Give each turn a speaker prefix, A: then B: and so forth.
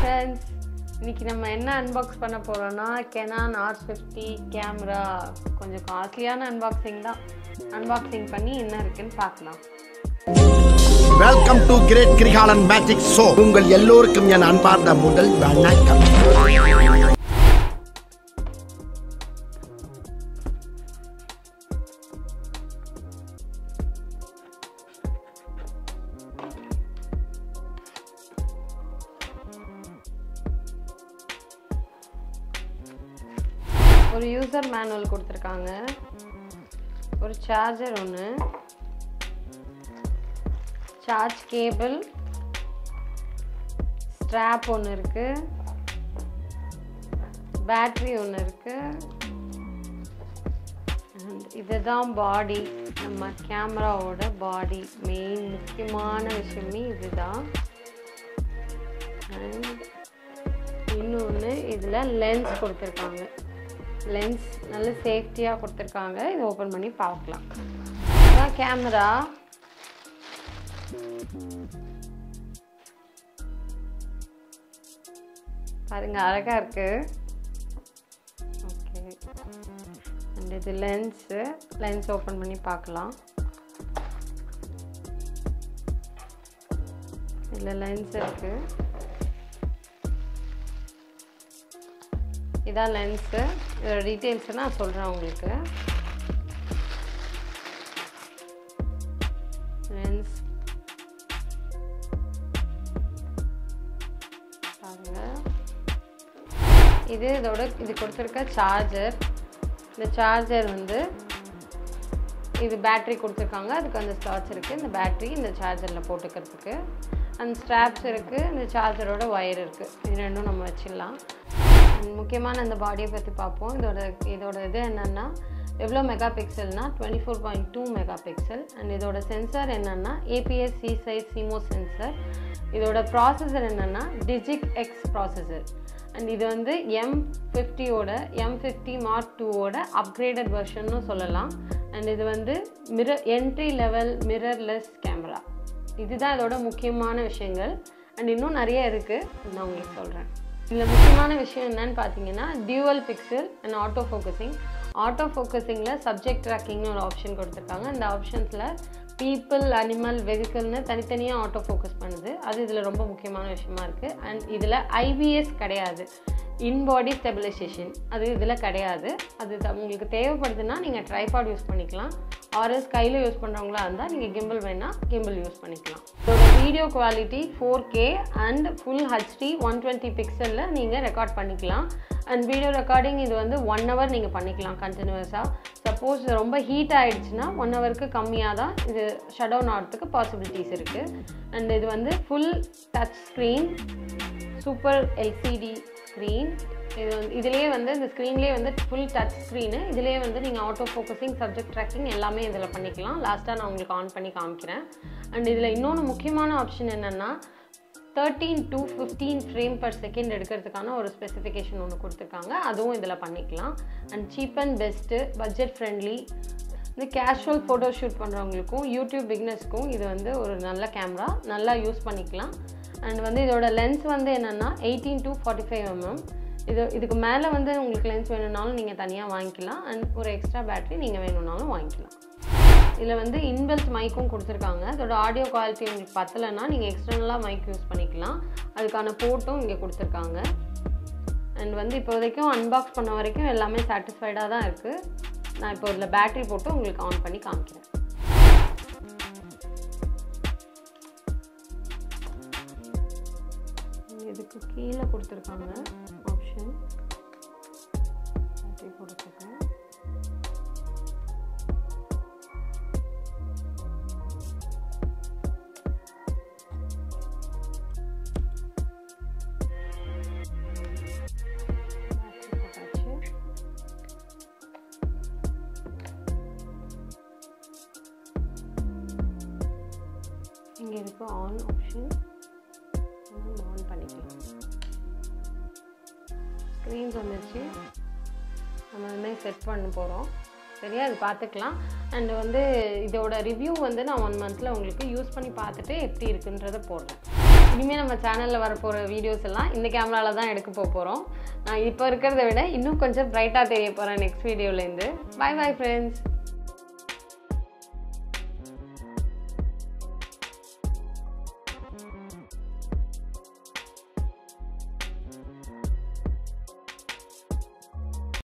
A: friends, இன்னைக்கு நம்ம என்ன அன்பாக்ஸ் பண்ண போறோம்னா Canon R50 கேமரா. கொஞ்சம் காஸ்ட்லியான அன்பாக்சிங் தான். அன்பாக்சிங் பண்ணி என்ன இருக்குன்னு பார்க்கலாம்.
B: Welcome to great Kirikalan magic show. உங்கள் எல்லோருக்கும் என் அன்பார்ந்த முதல் வணக்கம்.
A: ஒரு யூசர் மேனுவல் கொடுத்திருக்காங்க. ஒரு சார்ஜர் ஒன்று, சார்ஜ் கேபிள், ஸ்ட்ராப் ஒன்று இருக்கு, பேட்டரி ஒன்று இருக்கு. இதுதான் பாடி, நம்ம கேமராவோட பாடி. மெயின் முக்கியமான விஷயமே இதுதான். இன்னொன்று இதில் லென்ஸ் கொடுத்துருக்காங்க. லென்ஸ் நல்ல சேஃப்டியாக கொடுத்துருக்காங்க. இதை ஓப்பன் பண்ணி பார்க்கலாம். இதுதான் கேமரா. பாருங்க, அழகாக இருக்கு. ஓகே, அண்ட் இது லென்ஸு. லென்ஸ் ஓப்பன் பண்ணி பார்க்கலாம். இதில் லென்ஸ் இருக்கு. இதான் லென்ஸு. இதோட டீட்டெயில்ஸை நான் சொல்கிறேன் உங்களுக்கு. லென்ஸ் பாருங்க. இது கொடுத்துருக்க சார்ஜர். இந்த சார்ஜர் இது பேட்ரி கொடுத்துருக்காங்க. அதுக்கு அந்த ஸ்லாட்ஸ் இருக்குது. இந்த பேட்ரி இந்த சார்ஜரில் போட்டுக்கிறதுக்கு. அந்த ஸ்ட்ராப்ஸ் இருக்குது. இந்த சார்ஜரோட ஒயர் இருக்குது. இது ரெண்டும் நம்ம வச்சிடலாம். முக்கியமான அந்த பாடியை பற்றி பார்ப்போம். இதோட இது என்னென்னா, எவ்வளோ மெகா பிக்சல்னா 24.2 மெகா பிக்சல். அண்ட் இதோட சென்சார் என்னென்னா APS C size CMOS sensor. இதோட ப்ராசஸர் என்னென்னா டிஜிக் எக்ஸ் ப்ராசஸர். அண்ட் இது M50 Mark 2ஓட அப்கிரேடட் வெர்ஷன்னு சொல்லலாம். அண்ட் இது என்ட்ரி லெவல் மிரர்லெஸ் கேமரா. இதுதான் இதோட முக்கியமான விஷயங்கள். அண்ட் இன்னும் நிறைய இருக்குது, நான் உங்களுக்கு சொல்கிறேன். இதில் முக்கியமான விஷயம் என்னன்னு பார்த்தீங்கன்னா, dual pixel and auto focusing. Auto ஃபோக்கஸிங்கில் சப்ஜெக்ட் ட்ராக்கிங்னு ஒரு ஆப்ஷன் கொடுத்துருக்காங்க. இந்த ஆப்ஷன்ஸில் பீப்புள், அனிமல், வெஹிக்கிள்னு தனித்தனியாக ஆட்டோ ஃபோக்கஸ் பண்ணுது. அது இதில் ரொம்ப முக்கியமான விஷயமா இருக்குது. அண்ட் இதில் IBS கிடையாது, இன்பாடி ஸ்டெபிலைசேஷன். அது இதில் கிடையாது. அது உங்களுக்கு தேவைப்படுதுன்னா நீங்கள் ட்ரைபாட் யூஸ் பண்ணிக்கலாம். ஆர்எஸ் கையில் யூஸ் பண்ணுறவங்களா இருந்தால் நீங்கள் கிம்பிள் வேணால் கிம்பிள் யூஸ் பண்ணிக்கலாம். இதோட video quality 4K and full HD 120 பிக்சலில் நீங்கள் ரெக்கார்ட் பண்ணிக்கலாம். அண்ட் வீடியோ ரெக்கார்டிங் இது 1 hour நீங்கள் பண்ணிக்கலாம் கண்டினியூஸாக. சப்போஸ் ரொம்ப ஹீட் ஆகிடுச்சுன்னா 1 hourக்கு கம்மியாக தான் இது ஷட் டவுன் ஆகிறதுக்கு பாசிபிலிட்டிஸ் இருக்குது. அண்ட் இது full touch screen, super LCD screen. இதுலேயே இந்த ஸ்க்ரீன்லேயே ஃபுல் டச் ஸ்க்ரீனு. இதுலேயே நீங்கள் ஆட்டோ ஃபோக்கஸிங், சப்ஜெக்ட் ட்ராக்கிங் எல்லாமே இதில் பண்ணிக்கலாம். லாஸ்ட்டாக நான் உங்களுக்கு ஆன் பண்ணி காமிக்கிறேன். அண்ட் இதில் இன்னொன்று முக்கியமான ஆப்ஷன் என்னென்னா, 13 to 15 ஃப்ரேம் பர் செகண்ட் எடுக்கிறதுக்கான ஒரு ஸ்பெசிஃபிகேஷன் ஒன்று கொடுத்துருக்காங்க. அதுவும் இதில் பண்ணிக்கலாம். And cheap and best, budget friendly. இந்த கேஷுவல் ஃபோட்டோ ஷூட் பண்ணுறவங்களுக்கும் யூடியூப் பிக்னஸ்க்கும் இது ஒரு நல்ல கேமரா, நல்லா யூஸ் பண்ணிக்கலாம். அண்ட் இதோட லென்ஸ் என்னென்னா 18 to 45 mm. இதுக்கு மேலே உங்களுக்கு லென்ஸ் வேணும்னாலும் நீங்கள் தனியாக வாங்கிக்கலாம். அண்ட் ஒரு எக்ஸ்ட்ரா பேட்டரி நீங்கள் வேணும்னாலும் வாங்கிக்கலாம். இதில் இன்பில்ட் மைக்கும் கொடுத்துருக்காங்க. அதோட ஆடியோ குவாலிட்டி உங்களுக்கு பத்தலைன்னா நீங்கள் எக்ஸ்டர்னலாக மைக் யூஸ் பண்ணிக்கலாம். அதுக்கான போர்ட்டும் இங்கே கொடுத்துருக்காங்க. அண்ட் இப்போதைக்கும் அன்பாக்ஸ் பண்ண வரைக்கும் எல்லாமே சாட்டிஸ்ஃபைடாக தான் இருக்குது. நான் இப்போ இதில் பேட்டரி போட்டு உங்களுக்கு ஆன் பண்ணி காமிக்கிறேன். இதுக்கு கீழே கொடுத்துருக்காங்க ஆப்ஷன். பேட்டரி போட்டுருக்கேன். இங்கே இருக்கு ஆன் ஆப்ஷன். ஆன் பண்ணிக்கலாம். ஸ்க்ரீன்ஸ் வந்துருச்சு. நம்ம இதுமாதிரி செட் பண்ண போகிறோம். சரியா, அது பார்த்துக்கலாம். அண்ட் இதோட ரிவ்யூ நான் 1 monthல உங்களுக்கு யூஸ் பண்ணி பார்த்துட்டு எப்படி இருக்குன்றதை போடுறேன். இனிமேல் நம்ம சேனலில் வரப்போகிற வீடியோஸ் எல்லாம் இந்த கேமராவில் தான் எடுக்க போகிறோம். நான் இப்போ இருக்கிறத விட இன்னும் கொஞ்சம் பிரைட்டாக தெரிய போகிறேன் நெக்ஸ்ட் வீடியோலேருந்து. Bye bye friends.